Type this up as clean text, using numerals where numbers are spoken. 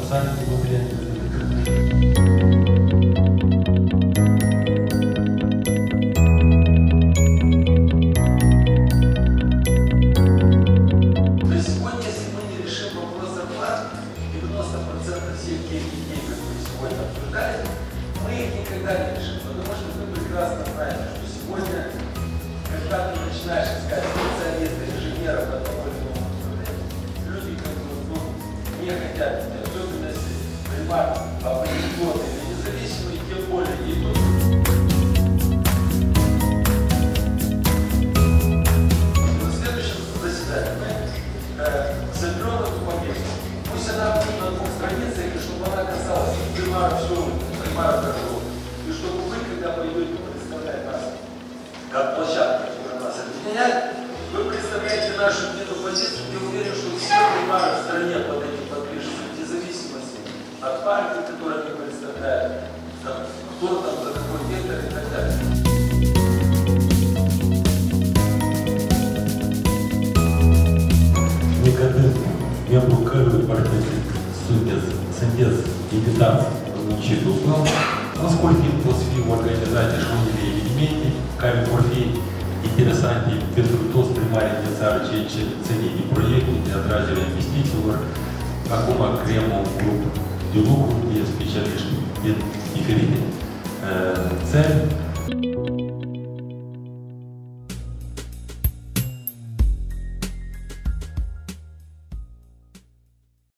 социальными материальными. Всех тех идей, которые сегодня обсуждали, мы их никогда не решим, потому что мы прекрасно знаем, что сегодня, когда ты начинаешь искать специалиста, инженера по тому или иному направлению, люди, которые не хотят, в особенности примат, оппозиционные или независимые, тем более не идут. В следующем заседании мы соберем эту повестку. Пусть она будет на 2 страницах, и чтобы она касалась примара всего, примара торгов. И чтобы вы, когда пойдете представлять нас, как площадка, которая нас объединяет, вы представляете нашу единую позицию, я уверен, что все примары в стране под этим подпишутся, вне зависимости от партии, которую они представляют, кто там, за какой вектор и так далее. Я блокирую партийный синтез имитації вивчити уклад, оскільки по свій організації школі елементи, камінь интересанти перспектив сприймали царичі цінні проєкти для отраження інвестицій, такому окрему групу ділуку і спеціалістів від ефірів. Це